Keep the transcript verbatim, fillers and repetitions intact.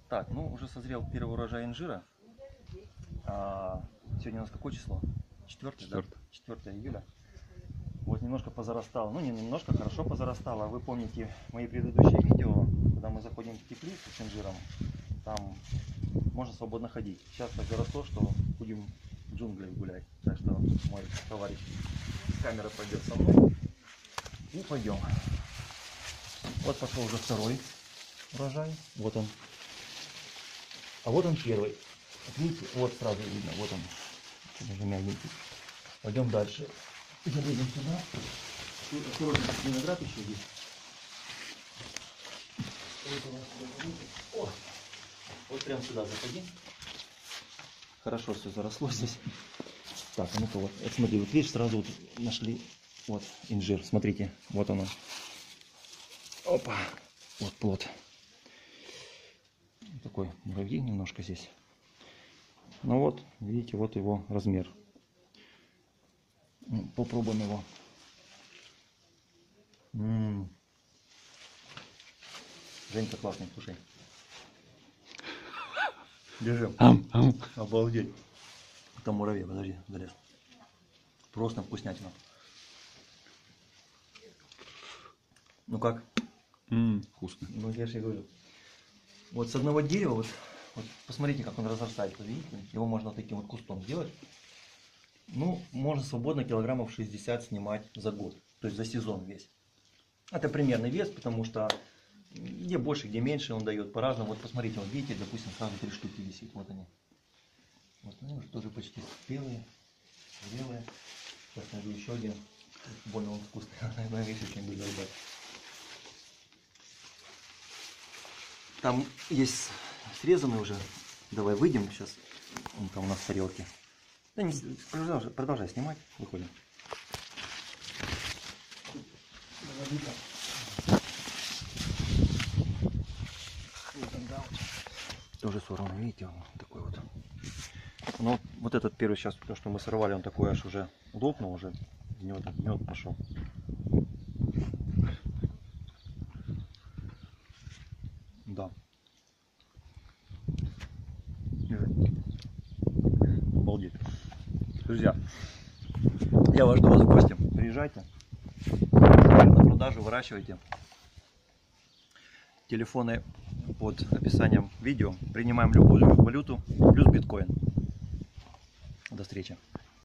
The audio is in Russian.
Так, ну уже созрел первый урожай инжира. А, сегодня у нас какое число? Четвертое, да? четвёртое июля. Вот немножко позарастал. Ну не немножко, хорошо позарастало. Вы помните мои предыдущие видео, когда мы заходим в теплицу с инжиром, там можно свободно ходить. Сейчас так заросло, что будем в джунглях гулять. Так что мой товарищ с камерой пойдет со мной. И пойдем. Вот пошел уже второй урожай. Вот он. А вот он первый. Видите, вот сразу видно, вот он. Даже мягенький. Пойдем дальше. Залезем сюда. Тут осторожно, виноград еще есть. О, вот прям сюда заходи. Хорошо все заросло здесь. Так, а ну-ка вот, вот смотри, вот видишь, сразу вот нашли вот инжир. Смотрите, вот оно. Опа, вот плод. Такой муравей немножко здесь. Ну вот, видите, вот его размер. Попробуем его. М-м-м. Женька классный, слушай. Держи. Ам, ам. Обалдеть. Там муравей, подожди, залез. Просто вкуснятина. Ну как? М, вкусно. Ну я же говорю. Вот с одного дерева, вот, вот посмотрите, как он разрастается, видите? Его можно таким вот кустом сделать. Ну, можно свободно килограммов шестьдесят снимать за год, то есть за сезон весь. Это примерный вес, потому что где больше, где меньше он дает по-разному. Вот посмотрите, вот видите, допустим, сразу три штуки висит, вот они. Вот они уже тоже почти спелые, зрелые. Сейчас найду еще один, больно он вкусный, наверное, весь очень будет добавить. Там есть срезанный уже. Давай выйдем сейчас. Он там у нас в тарелке. Да не, продолжай, продолжай снимать. Выходим. Тоже сорван, видите, он такой вот. Но вот этот первый сейчас, то, что мы сорвали, он такой аж уже лопнул, уже из него так мед пошел. Да. Обалдеть. Друзья, я вас жду вас в гости. Приезжайте. На продажу выращивайте. Телефоны под описанием видео. Принимаем любую валюту, плюс биткоин. До встречи.